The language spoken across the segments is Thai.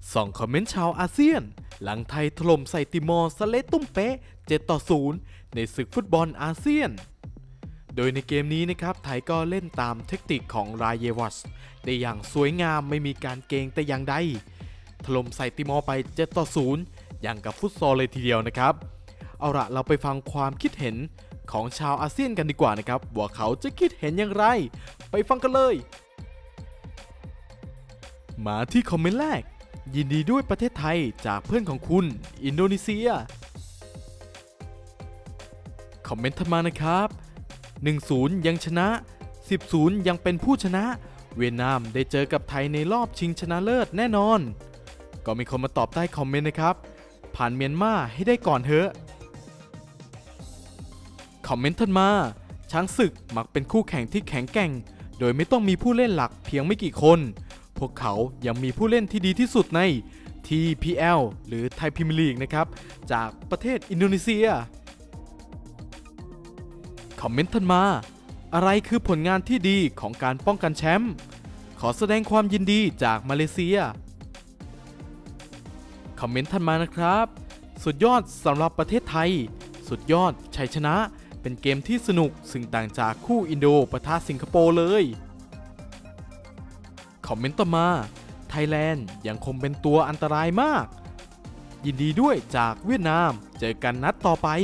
ส่องคอมเมนต์ชาวอาเซียนหลังไทยถล่มใส่ติมอร์สเลตุ้มเป๊ะ7-0ในศึกฟุตบอลอาเซียนโดยในเกมนี้นะครับไทยก็เล่นตามเทคนิคของรายวัชได้อย่างสวยงามไม่มีการเกรงแต่อย่างใดถล่มใส่ติมอร์ไป7-0อย่างกับฟุตซอลเลยทีเดียวนะครับเอาละเราไปฟังความคิดเห็นของชาวอาเซียนกันดีกว่านะครับว่าเขาจะคิดเห็นอย่างไรไปฟังกันเลยมาที่คอมเมนต์แรกยินดีด้วยประเทศไทยจากเพื่อนของคุณอินโดนีเซียคอมเมนต์ถัดมานะครับ 1-0 ยังชนะ 10-0 ยังเป็นผู้ชนะเวียดนามได้เจอกับไทยในรอบชิงชนะเลิศแน่นอนก็มีคนมาตอบใต้คอมเมนต์นะครับผ่านเมียนมาให้ได้ก่อนเถอะคอมเมนต์ถัดมาช้างศึกมักเป็นคู่แข่งที่แข็งแกร่งโดยไม่ต้องมีผู้เล่นหลักเพียงไม่กี่คนพวกเขายังมีผู้เล่นที่ดีที่สุดใน TPL หรือไทยพรีเมียร์ลีกนะครับจากประเทศอินโดนีเซียคอมเมนต์ถัดมาอะไรคือผลงานที่ดีของการป้องกันแชมป์ขอแสดงความยินดีจากมาเลเซียคอมเมนต์ถัดมานะครับสุดยอดสำหรับประเทศไทยสุดยอดชัยชนะเป็นเกมที่สนุกซึ่งต่างจากคู่อินโดปะทะสิงคโปร์เลยคอมเมนต์ต่อมาไทยแลนด์ยังคงเป็นตัวอันตรายมากยินดีด้วยจากเวียดนามเจอกันนัดต่อไป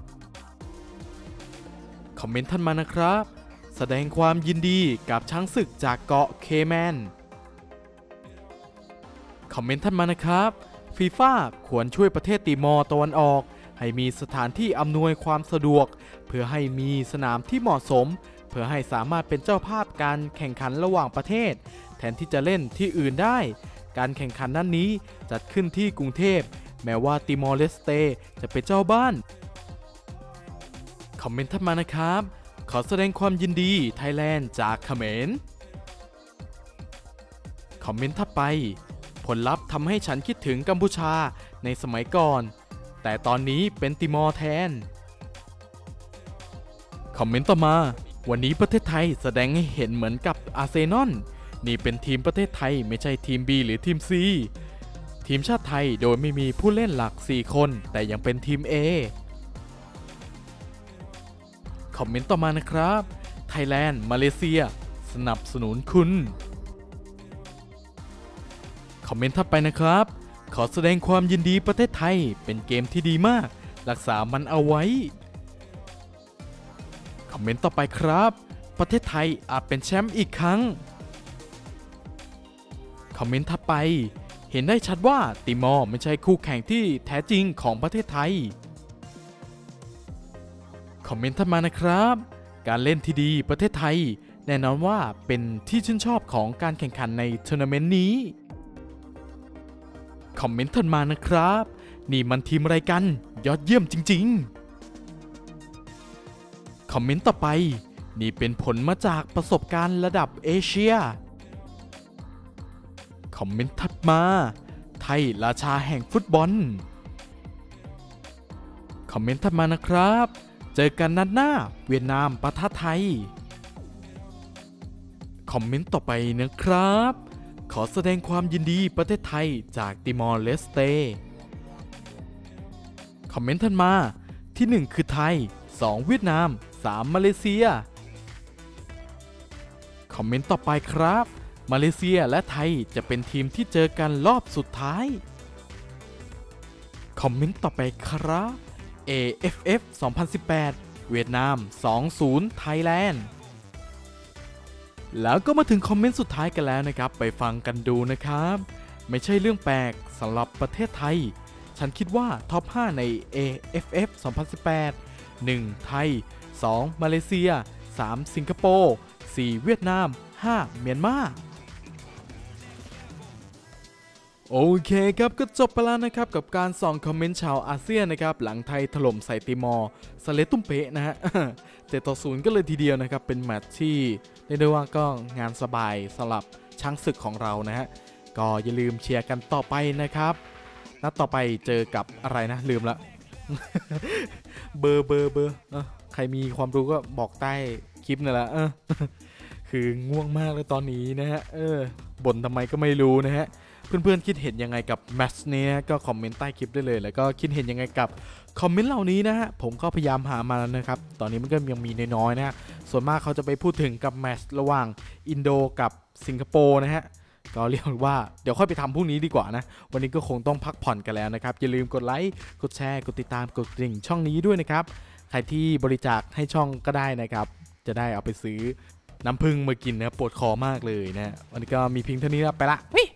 คอมเมนต์ท่านมานะครับแสดงความยินดีกับช้างศึกจากเกาะเคแมนคอมเมนต์ท่านมานะครับฟีฟ่าควรช่วยประเทศติมอร์ตะวันออกให้มีสถานที่อำนวยความสะดวกเพื่อให้มีสนามที่เหมาะสมเพื่อให้สามารถเป็นเจ้าภาพการแข่งขันระหว่างประเทศแทนที่จะเล่นที่อื่นได้การแข่งขันนั้นนี้จัดขึ้นที่กรุงเทพแม้ว่าติมอร์เลสเตจะเป็นเจ้าบ้านคอมเมนต์ถัดมานะครับขอแสดงความยินดีไทยแลนด์จากเขมรคอมเมนต์ถัดไปผลลัพธ์ทำให้ฉันคิดถึงกัมพูชาในสมัยก่อนแต่ตอนนี้เป็นติมอร์แทนคอมเมนต์ต่อมาวันนี้ประเทศไทยแสดงให้เห็นเหมือนกับอาร์เซนอลนี่เป็นทีมประเทศไทยไม่ใช่ทีม B หรือทีม C ทีมชาติไทยโดยไม่มีผู้เล่นหลัก4คนแต่ยังเป็นทีม A คอมเมนต์ต่อมานะครับไทยแลนด์มาเลเซียสนับสนุนคุณคอมเมนต์ถัดไปนะครับขอแสดงความยินดีประเทศไทยเป็นเกมที่ดีมากรักษามันเอาไว้คอมเมนต์ต่อไปครับประเทศไทยอาจเป็นแชมป์อีกครั้งคอมเมนต์ถัดไปเห็นได้ชัดว่าติมอร์ไม่ใช่คู่แข่งที่แท้จริงของประเทศไทยคอมเมนต์ถัดมานะครับการเล่นที่ดีประเทศไทยแน่นอนว่าเป็นที่ชื่นชอบของการแข่งขันในทัวร์นาเมนต์นี้คอมเมนต์ถัดมานะครับนี่มันทีมอะไรกันยอดเยี่ยมจริงๆคอมเมนต์ต่อไปนี่เป็นผลมาจากประสบการณ์ระดับเอเชียคอมเมนต์ถัดมาไทยราชาแห่งฟุตบอลคอมเมนต์ถัดมานะครับเจอกันนัดหน้าเวียดนามปะทะไทยคอมเมนต์ต่อไปนะครับขอแสดงความยินดีประเทศไทยจากติมอร์เลสเตคอมเมนต์ถัดมาที่1คือไทย2เวียดนาม3มาเลเซียคอมเมนต์ต่อไปครับมาเลเซียและไทยจะเป็นทีมที่เจอกันรอบสุดท้ายคอมเมนต์ต่อไปครับ AFF 2018 เวียดนาม 2-0 ไทยแลนด์แล้วก็มาถึงคอมเมนต์สุดท้ายกันแล้วนะครับไปฟังกันดูนะครับไม่ใช่เรื่องแปลกสำหรับประเทศไทยฉันคิดว่าท็อป 5 ใน AFF 2018 1. ไทย 2. มาเลเซีย 3. สิงคโปร์ 4. เวียดนาม 5. เมียนมาโอเคครับก็จบไปแล้วนะครับกับการส่องคอมเมนต์ชาวอาเซียนนะครับหลังไทยถล่มใส่ติมอร์สเลตุ้มเป๊ะนะฮะ7-0ก็เลยทีเดียวนะครับเป็นแมตช์ที่เรียกได้ว่าก็งานสบายสำหรับช้างศึกของเรานะฮะก็อย่าลืมเชียร์กันต่อไปนะครับนัดต่อไปเจอกับอะไรนะลืมละ เบอร์ใครมีความรู้ก็บอกใต้คลิปนั่นแหละคือง่วงมากเลยตอนนี้นะฮะบ่นทำไมก็ไม่รู้นะฮะเพื่อนๆคิดเห็นยังไงกับแมตช์นี้นะก็คอมเมนต์ใต้คลิปได้เลยแล้วก็คิดเห็นยังไงกับคอมเมนต์เหล่านี้นะฮะผมก็พยายามหามาแล้วนะครับตอนนี้มันก็ยังมีน้อยๆนะฮะส่วนมากเขาจะไปพูดถึงกับแมตช์ระหว่างอินโดกับสิงคโปร์นะฮะก็เรียกว่าเดี๋ยวค่อยไปทำพรุ่งนี้ดีกว่านะวันนี้ก็คงต้องพักผ่อนกันแล้วนะครับอย่าลืมกดไลค์กดแชร์กดติดตามกดกระดิ่งช่องนี้ด้วยนะครับใครที่บริจาคให้ช่องก็ได้นะครับจะได้เอาไปซื้อน้ำผึ้งมากินนะปวดคอมากเลยนะวันนี้ก็มีเพียงเท่านี้แล้วไปละ